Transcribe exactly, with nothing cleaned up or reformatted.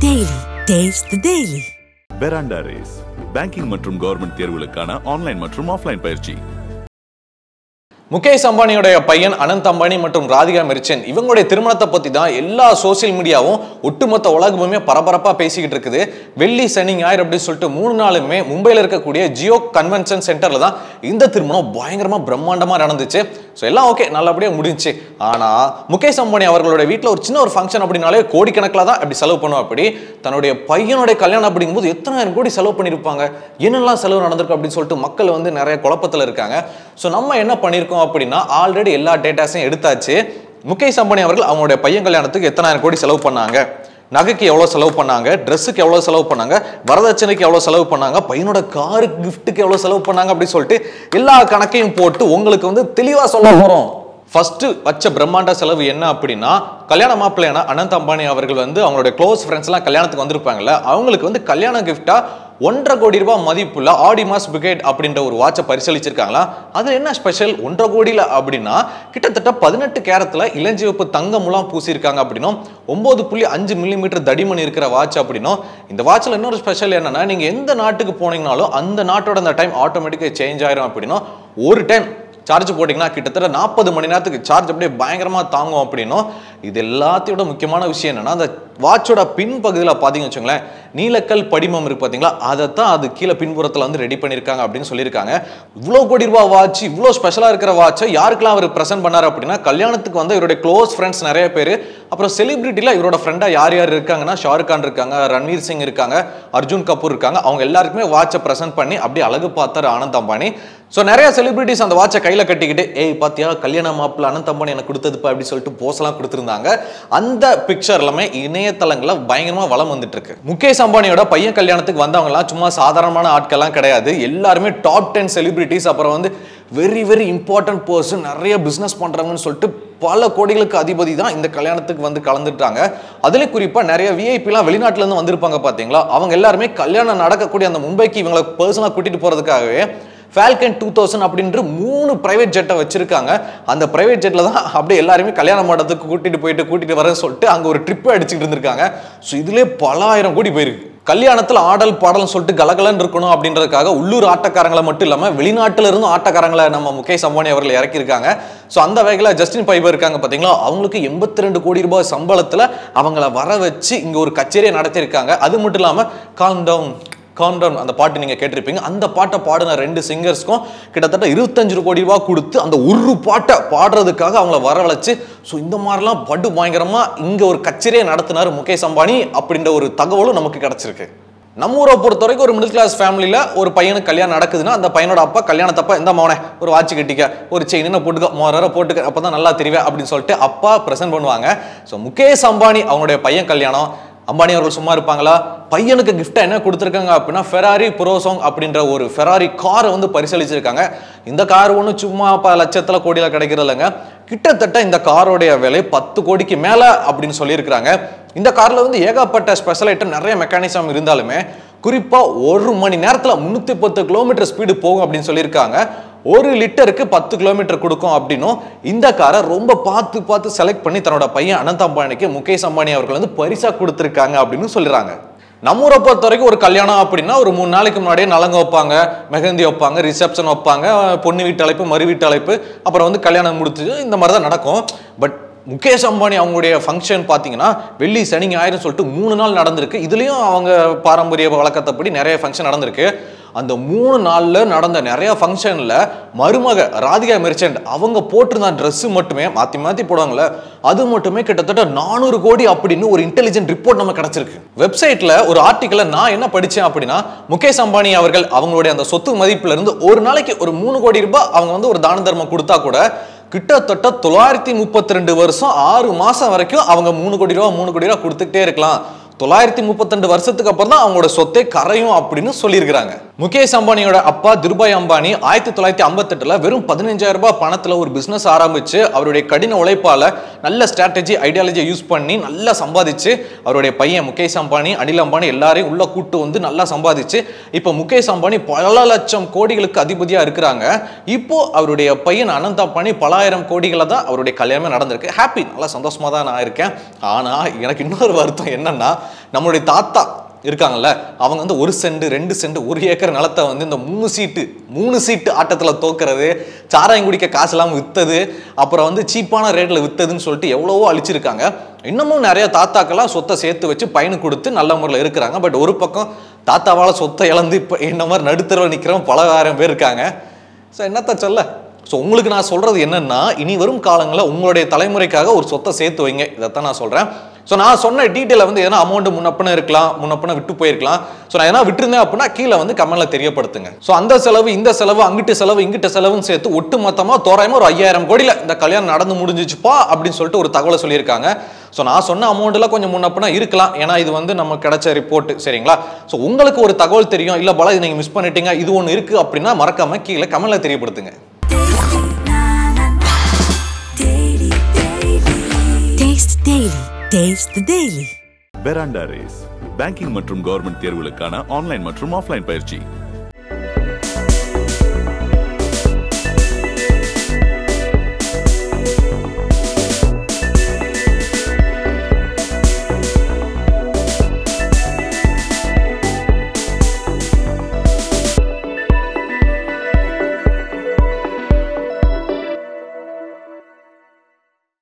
Daily. Taste the Daily. Veranda Race. Banking மற்றும் government தேர்வுகளுக்கான online மற்றும் ஆஃப்லைன் பயிற்சி. முகேஷ் அம்பானியோட பையன் அனந்த் அம்பானி மற்றும் ராதிகா மெர்ச்சன்ட் இவங்களுடைய திருமணத்தை பத்தி தான் எல்லா சோசியல் மீடியாவும் ஒட்டுமொத்த உலகமுமே பரபரப்பா பேசிக்கிட்டு இருக்குது. வெள்ளி சனி ஞாயிறு அப்படின்னு சொல்லிட்டு மூணு நாளுமே மும்பையில் இருக்கக்கூடிய ஜியோ கன்வென்ஷன் சென்டர்ல தான் இந்த திருமணம் பயங்கரமா பிரம்மாண்டமா நடந்துச்சு. ஸோ எல்லாம் ஓகே, நல்லபடியா முடிஞ்சுச்சு. ஆனா முகேஷ் அம்பானி அவர்களுடைய வீட்டில் ஒரு சின்ன ஒரு ஃபங்க்ஷன் அப்படின்னாலே கோடிக்கணக்கில் தான் அப்படி செலவு பண்ணுவோம். அப்படி தன்னுடைய பையனுடைய கல்யாணம் அப்படிங்கும்போது எத்தனாயிரம் கோடி செலவு பண்ணியிருப்பாங்க, என்னெல்லாம் செலவு நடந்திருக்கு அப்படின்னு சொல்லிட்டு மக்கள் வந்து நிறைய குழப்பத்தில் இருக்காங்க. ஸோ நம்ம என்ன பண்ணியிருக்கோம் அப்படின்னா ஆல்ரெடி எல்லா டேட்டாஸையும் எடுத்தாச்சு. முகேஷ் அம்பானி அவர்கள் அவங்களுடைய பையன் கல்யாணத்துக்கு எத்தனாயிரம் கோடி செலவு பண்ணாங்க, நகைக்கு எவ்வளோ செலவு பண்ணாங்க, ட்ரெஸ்ஸுக்கு எவ்வளோ செலவு பண்ணாங்க, வரதட்சணைக்கு எவ்வளோ செலவு பண்ணாங்க, பையனோட காரு கிஃப்ட்டுக்கு எவ்வளோ செலவு பண்ணாங்க அப்படின்னு சொல்லிட்டு எல்லா கணக்கையும் போட்டு உங்களுக்கு வந்து தெளிவாக சொல்ல போகிறோம். ஃபர்ஸ்ட் வச்ச பிரம்மாண்ட செலவு என்ன அப்படின்னா, கல்யாண மாப்பிள்ளையான அனந்த் அம்பானி அவர்கள் வந்து அவங்களுடைய க்ளோஸ் ஃப்ரெண்ட்ஸ் எல்லாம் கல்யாணத்துக்கு வந்திருப்பாங்கல்ல, அவங்களுக்கு வந்து கல்யாண கிஃப்டா ஒன்றரை கோடி ரூபாய் மதிப்புள்ள ஆடிமாஸ் பிகேட் அப்படின்ற ஒரு வாட்சை பரிசீலிச்சிருக்காங்களா. அது என்ன ஸ்பெஷல் ஒன்றரை கோடியில் அப்படின்னா, கிட்டத்தட்ட பதினெட்டு கேரத்தில் இளஞ்சிவப்பு தங்கமுலாம் பூசியிருக்காங்க அப்படின்னும், ஒன்பது புள்ளி அஞ்சு மில்லிமீட்டர் தடிமணி இருக்கிற வாட்ச் அப்படின்னும். இந்த வாட்சில் இன்னொரு ஸ்பெஷல் என்னன்னா, நீங்கள் எந்த நாட்டுக்கு போனீங்கனாலும் அந்த நாட்டோட அந்த டைம் ஆட்டோமேட்டிக்காக சேஞ்ச் ஆயிரும் அப்படின்னும். ஒரு டைம் சார்ஜ் போட்டிங்கன்னா கிட்டத்தட்ட நாற்பது மணி நேரத்துக்கு சார்ஜ் அப்படியே பயங்கரமாக தாங்கும் அப்படின்னும். இது எல்லாத்தையோட முக்கியமான விஷயம் என்னன்னா, அந்த வாட்சோட பின்பகுதியில் பார்த்தீங்கன்னு வச்சுங்களேன், நீலக்கல் படிமம் இருக்கு பார்த்தீங்களா, அதை தான் அது கீழே பின்புறத்தில் வந்து ரெடி பண்ணியிருக்காங்க அப்படின்னு சொல்லியிருக்காங்க. இவ்வளோ கோடி ரூபா வாட்ச், இவ்வளோ ஸ்பெஷலாக இருக்கிற வாட்சை யாருக்கெல்லாம் அவர் ப்ரெசென்ட் பண்ணார் அப்படின்னா, கல்யாணத்துக்கு வந்து இவருடைய க்ளோஸ் ஃப்ரெண்ட்ஸ் நிறைய பேர், அப்புறம் செலிபிரிட்டியில் இவரோட ஃப்ரெண்டாக யார் யார் இருக்காங்கன்னா, ஷாருக் கான் இருக்காங்க, ரன்வீர் சிங் இருக்காங்க, அர்ஜுன் கபூர் இருக்காங்க. அவங்க எல்லாருக்குமே வாட்சை ப்ரெசென்ட் பண்ணி அப்படியே அழகு பார்த்தார் அனந்த் அம்பானி. ஸோ நிறைய செலிபிரிட்டிஸ் அந்த வாட்சை கையில் கட்டிக்கிட்டு, ஏய் பாத்தியா கல்யாண மாப்பிள்ள அனந்த் அம்பானி எனக்கு கொடுத்ததுப்பா அப்படி சொல்லிட்டு போஸ்லாம் கொடுத்துருந்தாங்க. அந்த பிக்சர் எல்லாமே இணையதளங்களில் பயங்கரமாக வளம் வந்துட்டு இருக்கு. முகேஷ் அம்பானியோட பையன் கல்யாணத்துக்கு வந்தவங்கலாம் சும்மா சாதாரணமான ஆட்கள்லாம் கிடையாது. எல்லாருமே டாப் டென் செலிபிரிட்டிஸ், அப்புறம் வந்து வெரி வெரி இம்பார்ட்டன்ட் பர்சன், நிறைய பிஸ்னஸ் பண்ணுறாங்கன்னு சொல்லிட்டு பல கோடிகளுக்கு அதிபதி தான் இந்த கல்யாணத்துக்கு வந்து கலந்துட்டாங்க. அதுலேயும் குறிப்பாக நிறைய விஐபிலாம் வெளிநாட்டிலேருந்து வந்திருப்பாங்க பார்த்தீங்களா, அவங்க எல்லாருமே கல்யாணம் நடக்கக்கூடிய அந்த மும்பைக்கு இவங்களை பர்சனலாக கூட்டிகிட்டு போகிறதுக்காகவே ஃபால்கன் டூ தௌசண்ட் அப்படின்ற மூணு பிரைவேட் ஜெட்டை வச்சிருக்காங்க. அந்த பிரைவேட் ஜெட்டில் தான் அப்படியே எல்லாருமே கல்யாண மண்டபத்துக்கு கூட்டிட்டு போயிட்டு கூட்டிட்டு வரேன்னு சொல்லிட்டு அங்கே ஒரு ட்ரிப்பு அடிச்சுட்டு இருந்திருக்காங்க. ஸோ இதுலேயே பல ஆயிரம் கோடி போயிருக்கு. கல்யாணத்தில் ஆடல் பாடல்னு சொல்லிட்டு கலகலன்னு இருக்கணும் அப்படின்றதுக்காக உள்ளூர் ஆட்டக்காரங்களை மட்டும் இல்லாமல் வெளிநாட்டில் இருந்தும் ஆட்டக்காரங்களை நம்ம முகேஷ் அம்பானி அவர்கள் இறக்கியிருக்காங்க. ஸோ அந்த வகையில் ஜஸ்டின் பைபர் இருக்காங்க பார்த்தீங்களா, அவங்களுக்கு எண்பத்தி ரெண்டு கோடி ரூபாய் சம்பளத்தில் அவங்கள வர வச்சு இங்கே ஒரு கச்சேரியை நடத்தியிருக்காங்க. அது மட்டும் இல்லாமல் காம் டவுன் கான்டவுன் அந்த பாட்டு நீங்கள் கேட்டிருப்பீங்க, அந்த பாட்டை பாடின ரெண்டு சிங்கர்ஸ்க்கும் கிட்டத்தட்ட இருபத்தஞ்சு கோடி ரூபா கொடுத்து அந்த ஒரு பாட்டை பாடுறதுக்காக அவங்கள வரவழைச்சு, ஸோ இந்த மாதிரிலாம் படு பயங்கரமாக இங்கே ஒரு கச்சேரியை நடத்தினார் முகேஷ் அம்பானி அப்படின்ற ஒரு தகவலும் நமக்கு கிடச்சிருக்கு. நம்ம ஊரை பொறுத்த வரைக்கும் ஒரு மிடில் கிளாஸ் ஃபேமிலியில் ஒரு பையனுக்கு கல்யாணம் நடக்குதுன்னா, அந்த பையனோட அப்பா கல்யாணத்தப்பா இந்த மோனே ஒரு வாட்ச் கட்டிக்க, ஒரு செயினை போட்டுக்க, மோர போட்டுக்க, அப்போ தான் நல்லா தெரியும் அப்படின்னு சொல்லிட்டு அப்பா ப்ரெசென்ட் பண்ணுவாங்க. ஸோ முகேஷ் அம்பானி அவங்களுடைய பையன் கல்யாணம், அம்பானி அவர்கள் சும்மா இருப்பாங்களா, பையனுக்கு கிஃப்டா என்ன கொடுத்துருக்காங்க அப்படின்னா ஃபெராரி புரோசாங் அப்படின்ற ஒரு ஃபெராரி காரை வந்து பரிசீலிச்சிருக்காங்க. இந்த கார் ஒன்று சும்மா பல லட்சத்துல கோடியில கிடைக்கிறது இல்லைங்க, கிட்டத்தட்ட இந்த காரோடைய விலை பத்து கோடிக்கு மேல அப்படின்னு சொல்லியிருக்கிறாங்க. இந்த கார்ல வந்து ஏகப்பட்ட ஸ்பெஷல் ஐட்டம், நிறைய மெக்கானிசம் இருந்தாலுமே குறிப்பா ஒரு மணி நேரத்துல முன்னூத்தி பத்து கிலோமீட்டர் ஸ்பீடு போகும் அப்படின்னு சொல்லியிருக்காங்க. ஒரு லிட்டருக்கு பத்து கிலோமீட்டர் கொடுக்கும் அப்படின்னும் இந்த காரை ரொம்ப பார்த்து பார்த்து செலக்ட் பண்ணி தன்னோட பையன் அனந்த் அம்பானிக்கு முகேஷ் அம்பானி அவர்கள் வந்து பரிசா கொடுத்துருக்காங்க அப்படின்னு சொல்றாங்க. நம்ம ஊரை பொறுத்த வரைக்கும் ஒரு கல்யாணம் அப்படின்னா ஒரு மூணு நாளைக்கு முன்னாடியே நலங்கு வைப்பாங்க, மெஹந்தி வைப்பாங்க, ரிசப்ஷன் வைப்பாங்க, பொண்ணு வீட்டு அழைப்பு, மறு வீட்டு அழைப்பு, அப்புறம் வந்து கல்யாணம் முடிச்சு இந்த மாதிரி தான் நடக்கும். பட் முகேஷ் அம்பானி அவங்களுடைய ஃபங்க்ஷன் பார்த்தீங்கன்னா வெள்ளி சனி ஞாயிறு சொல்லிட்டு மூணு நாள் நடந்திருக்கு. இதுலேயும் அவங்க பாரம்பரிய வழக்கத்தைப்படி நிறைய ஃபங்க்ஷன் நடந்திருக்கு. அந்த மூணு நாளில் நடந்த நிறைய ஃபங்க்ஷனில் மருமக ராதிகா மெர்ச்சன்ட் அவங்க போட்டிருந்த ட்ரெஸ்ஸு மட்டுமே மாற்றி மாற்றி போடுவாங்களே, அது மட்டுமே கிட்டத்தட்ட நானூறு கோடி அப்படின்னு ஒரு இன்டெலிஜென்ட் ரிப்போர்ட் நமக்கு கிடைச்சிருக்கு. வெப்சைட்டில் ஒரு ஆர்டிக்கலை நான் என்ன படித்தேன் அப்படின்னா, முகேஷ் அம்பானி அவர்கள் அவங்களுடைய அந்த சொத்து மதிப்புல இருந்து ஒரு நாளைக்கு ஒரு மூணு கோடி ரூபாய் அவங்க வந்து ஒரு தான தர்மம் கொடுத்தா கூட கிட்டத்தட்ட தொள்ளாயிரத்தி முப்பத்தி ரெண்டு வருஷம் ஆறு மாசம் வரைக்கும் அவங்க மூணு கோடி ரூபா மூணு கோடி ரூபா கொடுத்துக்கிட்டே இருக்கலாம். தொள்ளாயிரத்தி முப்பத்தி ரெண்டு வருஷத்துக்கு அப்புறம் தான் அவங்களோட சொத்தை கரையும் அப்படின்னு சொல்லியிருக்கிறாங்க. முகேஷ் அம்பானியோட அப்பா திருபாய் அம்பானி ஆயிரத்தி தொள்ளாயிரத்தி ஐம்பத்தி எட்டுல வெறும் பதினஞ்சாயிரம் ரூபாய் பணத்துல ஒரு பிசினஸ் ஆரம்பிச்சு அவருடைய கடின உழைப்பால நல்ல ஸ்ட்ராட்டஜி ஐடியாலஜியை யூஸ் பண்ணி நல்லா சம்பாதிச்சு அவருடைய பையன் முகேஷ் அம்பானி, அனில் அம்பானி எல்லாரையும் உள்ள கூட்டு வந்து நல்லா சம்பாதிச்சு இப்போ முகேஷ் அம்பானி பல லட்சம் கோடிகளுக்கு அதிபதியா இருக்கிறாங்க. இப்போ அவருடைய பையன் அனந்த் அம்பானி பலாயிரம் கோடிகளை தான் அவருடைய கல்யாணமே நடந்திருக்கு. ஹாப்பி, நல்லா சந்தோஷமா தான் நான் இருக்கேன். ஆனா எனக்கு இன்னொரு வருத்தம் என்னன்னா, நம்மளுடைய தாத்தா இருக்காங்கல்ல, அவங்க வந்து ஒரு சென்ட் ரெண்டு சென்ட் ஒரு ஏக்கர் நிலத்தை வந்து இந்த மூணு சீட்டு மூணு சீட்டு ஆட்டத்தில் தோக்குறது, சாராயம் குடிக்க காசு இல்லாமல் விற்றது, அப்புறம் வந்து சீப்பான ரேட்டில் விற்றதுன்னு சொல்லிட்டு எவ்வளவோ அழிச்சிருக்காங்க. இன்னமும் நிறைய தாத்தாக்கெல்லாம் சொத்தை சேர்த்து வச்சு பயனு கொடுத்து நல்ல முறையில் இருக்கிறாங்க. பட் ஒரு பக்கம் தாத்தாவால் சொத்தை இழந்து இப்போ என்ன மாதிரி நடுத்தரவில் நிற்கிறவங்க பல ஆயிரம் பேர் இருக்காங்க. ஸோ என்னத்த சொல்ல, ஸோ உங்களுக்கு நான் சொல்கிறது என்னென்னா, இனி வரும் காலங்களில் உங்களுடைய தலைமுறைக்காக ஒரு சொத்தை சேர்த்து வைங்க, இதைத்தான் நான் சொல்கிறேன். ஸோ நான் சொன்ன டீட்டெயிலை வந்து எதனா அமௌண்ட் முன்னப்பன இருக்கலாம், முன்னப்பன விட்டு போயிருக்கலாம். ஸோ நான் எதனா விட்டுருந்தேன் அப்படின்னா கீழே வந்து கமெண்ட்ல தெரியப்படுத்துங்க. ஸோ அந்த செலவு இந்த செலவு அங்கிட்டு செலவு இங்கிட்ட செலவுன்னு சேர்த்து ஒட்டு மொத்தமாக தோராயமாக ஒரு ஐயாயிரம் கோடியில் இந்த கல்யாணம் நடந்து முடிஞ்சிச்சுப்பா அப்படின்னு சொல்லிட்டு ஒரு தகவலை சொல்லியிருக்காங்க. ஸோ நான் சொன்ன அமௌண்ட்லாம் கொஞ்சம் முன்னப்பனா இருக்கலாம், ஏன்னா இது வந்து நம்ம கிடைச்ச ரிப்போர்ட், சரிங்களா? ஸோ உங்களுக்கு ஒரு தகவல் தெரியும், இல்லை பல இது நீங்கள் மிஸ் பண்ணிட்டீங்க, இது ஒன்று இருக்குது அப்படின்னா மறக்காம கீழே கமெண்ட்ல தெரியப்படுத்துங்க. Taste Daily. Taste the Daily. Veranda Race banking மற்றும் கவர்மெண்ட் தேர்வுகளுக்கான ஆன்லைன் மற்றும் ஆஃப்லைன் பயிற்சி.